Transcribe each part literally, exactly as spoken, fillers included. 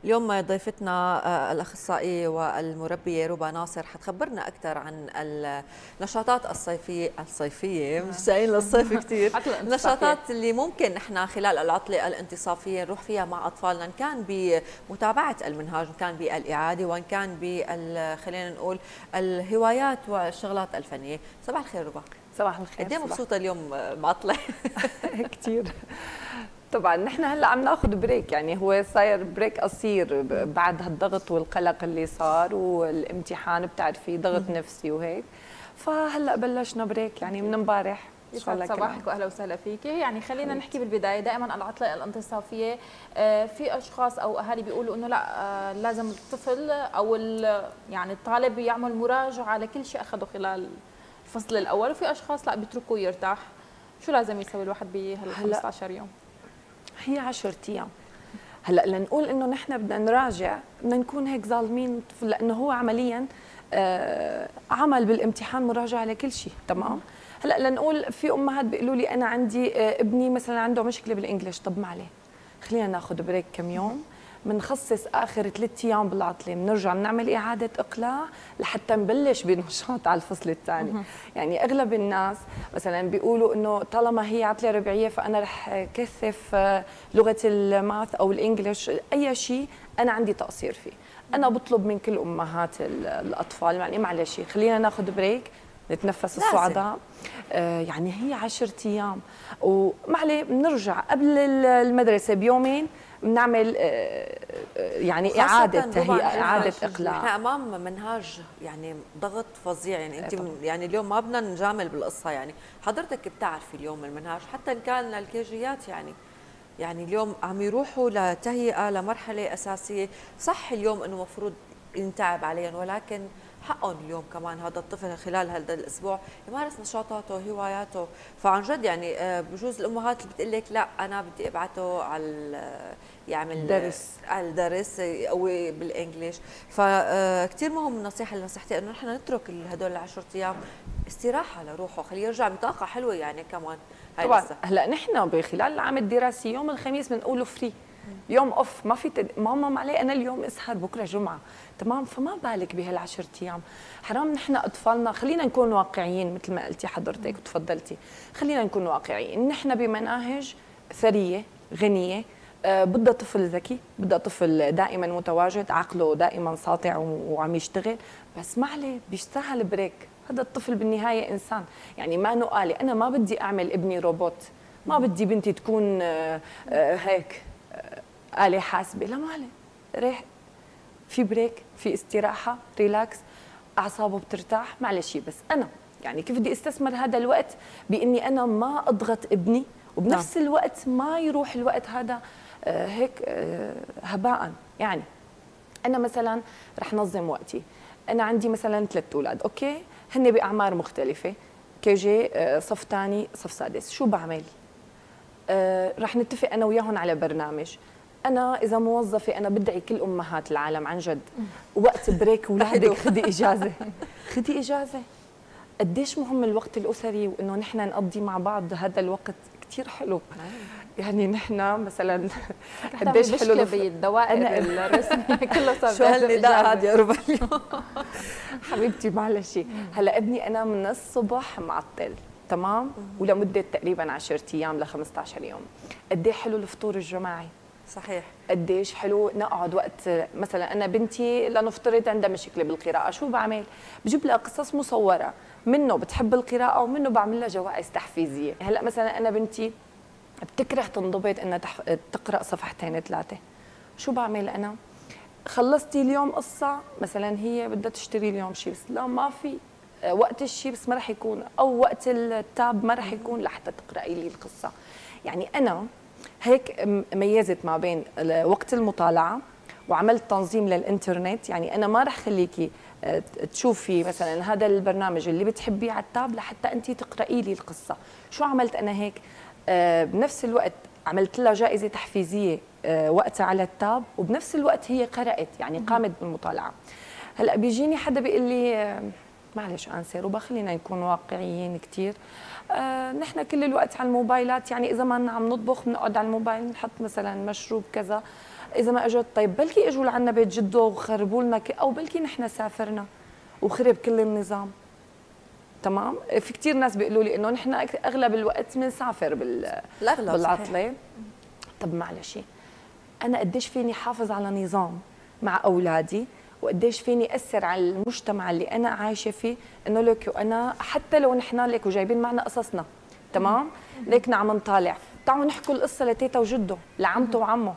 اليوم ضيفتنا الأخصائية والمربية ربى ناصر حتخبرنا أكثر عن النشاطات الصيفية الصيفية مش جايين للصيف كثير النشاطات اللي ممكن نحن خلال العطلة الانتصافية نروح فيها مع أطفالنا، إن كان بمتابعة المنهاج، إن كان بالإعادة، وإن كان بال خلينا نقول الهوايات والشغلات الفنية. صباح الخير ربى. صباح الخير. قد ايه مبسوطة اليوم بعطلة؟ كثير. طبعا نحن هلا عم ناخذ بريك، يعني هو صاير بريك قصير بعد هالضغط والقلق اللي صار والامتحان، بتعرفي ضغط نفسي وهيك، فهلا بلشنا بريك يعني من امبارح. يسعد صباحك واهلا وسهلا فيكي. يعني خلينا حبيبتي. نحكي بالبدايه، دائما العطله الانتصافيه في اشخاص او اهالي بيقولوا انه لا لازم الطفل او يعني الطالب يعمل مراجعه لكل شيء اخذه خلال الفصل الاول، وفي اشخاص لا بيتركوه يرتاح. شو لازم يسوي الواحد بهال خمسة عشر يوم؟ هي عشرة ايام. هلا لنقول انه نحن بدنا نراجع، بدنا نكون هيك ظالمين الطفل، لانه هو عمليا آه عمل بالامتحان مراجعه لكل شيء، تمام؟ هلا لنقول في امهات بيقولوا لي انا عندي آه ابني مثلا عنده مشكله بالانجليش، طب ما عليه، خلينا ناخذ بريك كم يوم، بنخصص اخر ثلاث ايام بالعطله بنرجع بنعمل اعاده اقلاع لحتى نبلش بنشاط على الفصل الثاني. يعني اغلب الناس مثلا بيقولوا انه طالما هي عطله ربيعيه فانا رح كثف لغه الماث او الانجليش، اي شيء انا عندي تقصير فيه. انا بطلب من كل امهات الاطفال يعني معلش خلينا ناخذ بريك نتنفس الصعداء. آه يعني هي عشرة ايام وما عليه، بنرجع قبل المدرسه بيومين بنعمل يعني اعاده تهيئه، اعاده اقلاع. احنا امام منهاج يعني ضغط فظيع، يعني انت يعني اليوم ما بدنا نجامل بالقصه، يعني حضرتك بتعرفي اليوم المنهاج حتى ان كان الكيجيات يعني يعني اليوم عم يروحوا لتهيئه لمرحله اساسيه. صح اليوم انه المفروض ينتعب عليهم، ولكن حقهم اليوم كمان هذا الطفل خلال هذا الاسبوع يمارس نشاطاته هواياته. فعن جد يعني بجوز الامهات اللي بتقول لك لا انا بدي ابعته على يعمل درس على الدرس او بالانجليش، فكثير مهم النصيحه اللي نصحتي انه نحن نترك هدول العشرة ايام استراحه لروحه، خليه يرجع بطاقه حلوه يعني كمان. طبعا هلا نحن بخلال العام الدراسي يوم الخميس بنقوله فري، يوم اوف، ما في تد... ماما ما عليه انا اليوم اسهر بكره جمعه، تمام؟ فما بالك بهالعشر ايام، حرام نحن اطفالنا. خلينا نكون واقعيين مثل ما قلتي حضرتك وتفضلتي، خلينا نكون واقعيين. نحن بمناهج ثريه غنيه، آه بدها طفل ذكي، بدها طفل دائما متواجد، عقله دائما ساطع وعم يشتغل، بس ما عليه بيستاهل بريك. هذا الطفل بالنهايه انسان، يعني ما نقالي انا ما بدي اعمل ابني روبوت، ما بدي بنتي تكون آه آه هيك آلة حاسبة، لا ما عليه، ريح، في بريك، في استراحة، ريلاكس، أعصابه بترتاح، معلش. بس أنا يعني كيف بدي استثمر هذا الوقت بإني أنا ما أضغط ابني، وبنفس نعم. الوقت ما يروح الوقت هذا آه هيك آه هباء. يعني أنا مثلا رح نظم وقتي، أنا عندي مثلا ثلاث أولاد، أوكي، هن بأعمار مختلفة، كي جي آه صف ثاني صف سادس، شو بعمل؟ آه رح نتفق أنا وياهم على برنامج. أنا إذا موظفة أنا بدعي كل أمهات العالم عن جد وقت بريك أولادك خدي إجازة، خدي إجازة. قديش مهم الوقت الأسري وإنه نحن نقضي مع بعض هذا الوقت، كثير حلو. يعني نحن مثلا قديش حلو بالدوائر الرسمية كله صار شو هالنداء هذا يا ربى اليوم؟ حبيبتي معلش، هلا ابني أنا من الصبح معطل، تمام؟ ولمدة تقريبا عشرة أيام ل خمسة عشر يوم. قد ايه حلو الفطور الجماعي، صحيح. قديش حلو نقعد وقت. مثلا انا بنتي لنفترض عندها مشكله بالقراءه، شو بعمل؟ بجيب لها قصص مصوره، منه بتحب القراءه ومنه بعمل لها جوائز تحفيزيه. هلا مثلا انا بنتي بتكره تنضبط انها تح... تقرا صفحتين ثلاثه، شو بعمل انا؟ خلصتي اليوم قصه مثلا هي بدها تشتري اليوم شيبس، لا ما في وقت الشيبس ما رح يكون، او وقت التاب ما رح يكون لحتى تقراي لي القصه. يعني انا هيك ميزت ما بين وقت المطالعه وعملت تنظيم للانترنت. يعني انا ما رح خليكي تشوفي مثلا هذا البرنامج اللي بتحبيه على التاب لحتى انت تقراي لي القصه. شو عملت انا هيك؟ بنفس الوقت عملت لها جائزه تحفيزيه وقتها على التاب، وبنفس الوقت هي قرات، يعني قامت بالمطالعه. هلا بيجيني حدا بيقول لي معلش انسه ربى خلينا نكون واقعيين كثير، آه نحن كل الوقت على الموبايلات، يعني اذا ما عم نطبخ بنقعد على الموبايل نحط مثلا مشروب كذا، اذا ما اجوا طيب بلكي اجوا لعنا بيت جده وخربوا لنا، او بلكي نحن سافرنا وخرب كل النظام. تمام. في كثير ناس بيقولوا لي انه نحن اغلب الوقت بنسافر بال بالعطله. طب معلش، انا قديش فيني حافظ على نظام مع اولادي، وقديش فيني اثر على المجتمع اللي انا عايشه فيه، انه لك وانا حتى لو نحن لك وجايبين معنا قصصنا، تمام، ليكنا عم نطالع، تعالوا نحكوا القصه لتيتا وجده، لعمته وعمه.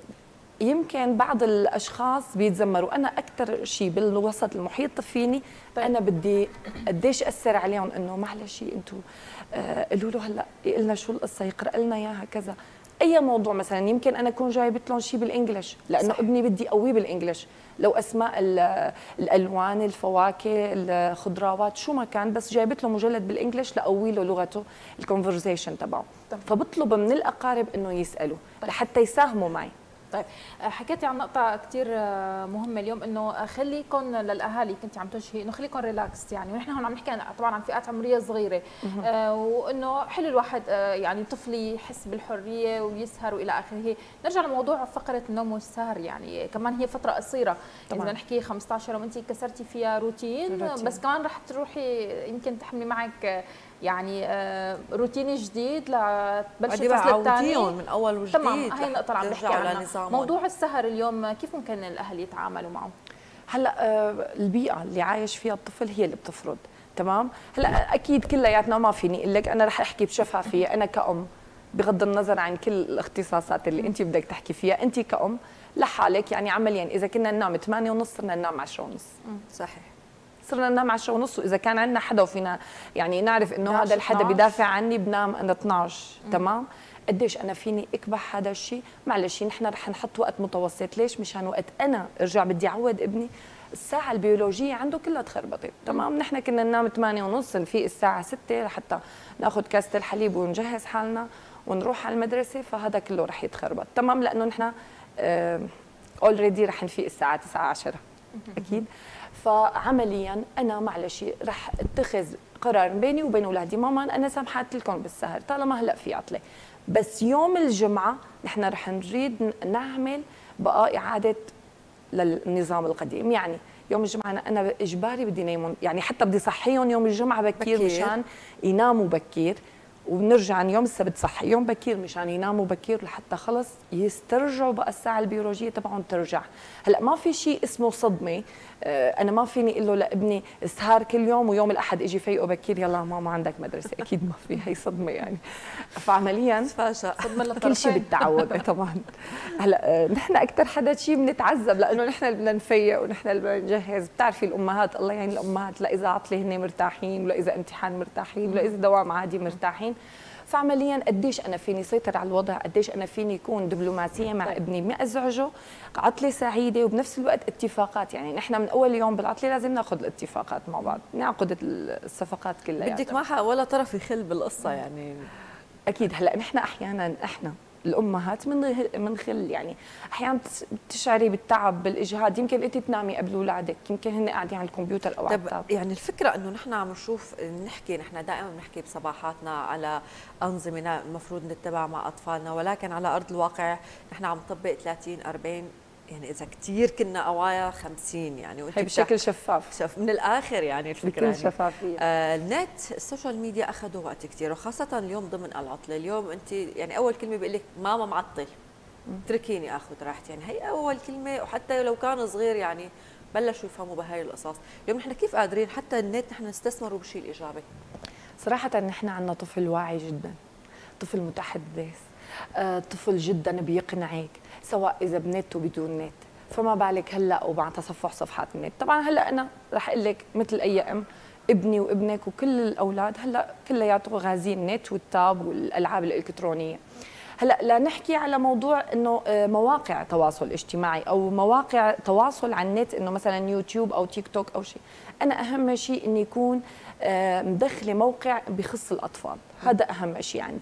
يمكن بعض الاشخاص بيتذمروا، انا اكثر شيء بالوسط المحيط فيني انا بدي قديش اثر عليهم، انه معلش انتم قولوا له هلا قلنا شو القصه، يقرا لنا اياها كذا، اي موضوع مثلا يمكن انا اكون جايبت لهم شيء بالانجلش، لانه صح. ابني بدي اقويه بالانجلش، لو اسماء الالوان، الفواكه، الخضروات، شو ما كان، بس جايبت له مجلد بالانجلش لاقوي له لغته، الكونفرزيشن تبعه. فبطلب من الاقارب انه يسالوا لحتى يساهموا معي. طيب حكيتي عن نقطة كثير مهمة اليوم، انه خليكم للاهالي، كنت عم تشهي انه خليكم ريلاكس، يعني ونحن هون عم نحكي طبعا عن فئات عمرية صغيرة، آه وانه حلو الواحد آه يعني طفل يحس بالحرية ويسهر والى اخره. نرجع لموضوع فقرة النوم والسهر، يعني كمان هي فترة قصيرة، يعني بدنا نحكي خمسة عشر يوم انت كسرتي فيها روتين, روتين، بس كمان رح تروحي يمكن تحملي معك يعني روتين جديد لتبلشي الفصل الثاني من اول وجديد. تمام، هي النقطه اللي عم نحكي عنها. موضوع السهر اليوم كيف ممكن الاهل يتعاملوا معه؟ هلا البيئه اللي عايش فيها الطفل هي اللي بتفرض. تمام. هلا اكيد كلياتنا ما فيني اقول لك، انا رح احكي بشفافيه، انا كأم بغض النظر عن كل الاختصاصات اللي انت بدك تحكي فيها، انت كأم لحالك يعني عمليا اذا كنا ننام ثمانية ونص صرنا ننام عشرة ونص. صحيح. صرنا ننام عشرة ونص، واذا كان عندنا حدا وفينا يعني نعرف انه هذا الحدا بدافع عني بنام انا اثنعش. تمام. قديش انا فيني اكبح هذا الشيء؟ معلش نحن رح نحط وقت متوسط، ليش؟ مشان وقت انا ارجع بدي اعود ابني الساعه البيولوجيه عنده كلها تخربطت. تمام. نحن كنا ننام ثمانية ونص، نفيق الساعه ستة لحتى ناخذ كاسه الحليب ونجهز حالنا ونروح على المدرسه، فهذا كله رح يتخربط. تمام. لانه نحن اوريدي رح نفيق الساعه تسعة عشرة اكيد. فعمليا انا معلش رح اتخذ قرار بيني وبين اولادي، ماما انا سامحت لكم بالسهر طالما هلا في عطله، بس يوم الجمعه نحن رح نريد نعمل بقى اعاده للنظام القديم. يعني يوم الجمعه انا اجباري بدي نيمون، يعني حتى بدي صحيهم يوم الجمعه بكير, بكير مشان يناموا بكير، وبنرجع يوم السبت صحي يوم بكير مشان يناموا بكير لحتى خلص يسترجعوا بقى الساعه البيولوجيه تبعهم ترجع. هلا ما في شيء اسمه صدمه، انا ما فيني اقول له لابني اسهر كل يوم ويوم الاحد اجي فيقه بكير يلا ماما عندك مدرسه، اكيد ما في، هي صدمه يعني. فعمليا صدمه كل شيء بالتعود. طبعا هلا نحن اكثر حدا شيء بنتعذب لانه نحن اللي بدنا نفيق ونحن اللي بدنا نجهز. بتعرفي الامهات الله يعين الامهات، لا اذا عطله هن مرتاحين، ولا اذا امتحان مرتاحين، ولا اذا دوام عادي مرتاحين. فعمليا قديش انا فيني سيطر على الوضع، قديش انا فيني يكون دبلوماسيه مع ابني، ما ازعجه، عطله سعيده وبنفس الوقت اتفاقات. يعني نحن من اول يوم بالعطله لازم ناخذ الاتفاقات مع بعض، نعقد الصفقات كلها. بدك معها ولا طرف يخل بالقصه يعني. اكيد. هلا نحن احيانا احنا الامهات من منخل، يعني احيانا بتشعري بالتعب بالاجهاد، يمكن انت تنامي قبل اولادك، يمكن هن قاعدين على الكمبيوتر او على التاب. يعني الفكره انه نحن عم نشوف نحكي، نحن دائما بنحكي بصباحاتنا على انظمه المفروض نتبع مع اطفالنا، ولكن على ارض الواقع نحن عم نطبق ثلاثين أربعين، يعني اذا كثير كنا قوايا خمسين، يعني وانت بشكل شفاف شف من الاخر يعني الفكره يعني شفافيه. آه النت السوشيال ميديا اخذوا وقت كثير، وخاصه اليوم ضمن العطله. اليوم انت يعني اول كلمه بيقول لك ماما معطل، اتركيني اخذ راحتي، يعني هي اول كلمه، وحتى لو كان صغير يعني بلشوا يفهموا بهاي القصص. اليوم نحن كيف قادرين حتى النت نحن نستثمروا بالشيء الايجابي؟ صراحه نحن عندنا طفل واعي جدا، طفل متحدث، آه طفل جدا بيقنعك سواء اذا بنت وبدون نت، فما بالك هلا وبعد تصفح صفحات النت. طبعا هلا انا رح اقول لك مثل اي ام، ابني وابنك وكل الاولاد هلا كلياتهم غازين النت والتاب والالعاب الالكترونيه. هلا لا نحكي على موضوع انه مواقع تواصل اجتماعي او مواقع تواصل على النت، انه مثلا يوتيوب او تيك توك او شيء، انا اهم شيء اني يكون مدخله موقع بخص الاطفال، هذا اهم شيء عندي.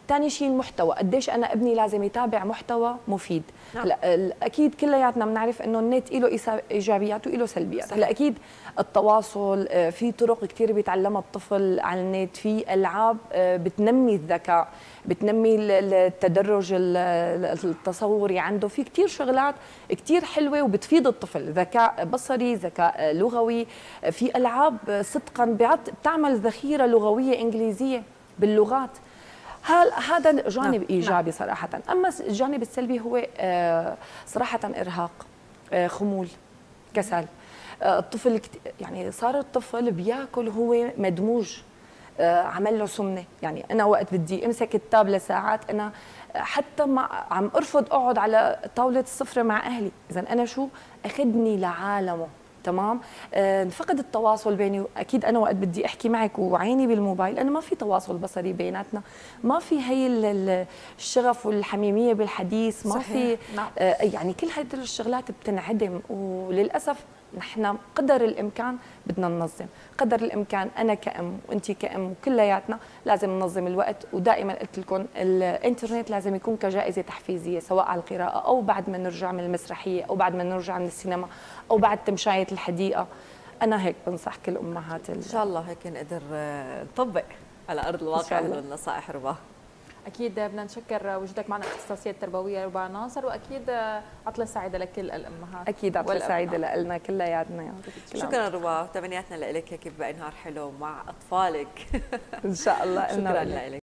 ثاني شيء المحتوى، قديش انا ابني لازم يتابع محتوى مفيد. نعم. هلا اكيد كلياتنا بنعرف انه النت له ايجابيات وله سلبيات. هلا اكيد التواصل في طرق كثير بيتعلمها الطفل على النت، في العاب بتنمي الذكاء، بتنمي التدرج التصوري عنده، في كثير شغلات كثير حلوه وبتفيد الطفل، ذكاء بصري، ذكاء لغوي، في العاب صدقا بتعمل ذخيره لغويه انجليزيه باللغات. هذا جانب نعم. ايجابي صراحه. اما الجانب السلبي هو صراحه ارهاق، خمول، كسل. الطفل يعني صار الطفل بياكل هو مدموج، عمل له سمنه. يعني انا وقت بدي امسك كتاب لساعات، انا حتى ما عم ارفض اقعد على طاوله السفره مع اهلي، اذا انا شو اخذني لعالمه. تمام. آه، فقد التواصل بيني، اكيد انا وقت بدي احكي معك وعيني بالموبايل انا ما في تواصل بصري بيناتنا، ما في هي الشغف والحميميه بالحديث، ما صحيح. في نعم. آه يعني كل هذه الشغلات بتنعدم. وللاسف نحن قدر الامكان بدنا ننظم، قدر الامكان انا كأم وانت كأم وكلياتنا لازم ننظم الوقت. ودائما قلت لكم الانترنت لازم يكون كجائزه تحفيزيه، سواء على القراءه او بعد ما نرجع من المسرحيه او بعد ما نرجع من السينما او بعد تمشايه الحديقه. انا هيك بنصح كل امهات. ان شاء الله هيك نقدر نطبق على ارض الواقع النصائح. ربا اكيد بدنا نشكر وجودك معنا اختصاصيه التربويه ربا ناصر، واكيد عطله سعيده لكل الامهات. اكيد عطله سعيده لنا كلياتنا. شكرا ربا، تمنياتنا لك كيف بقى نهار حلو مع اطفالك. ان شاء الله. شكرا لك.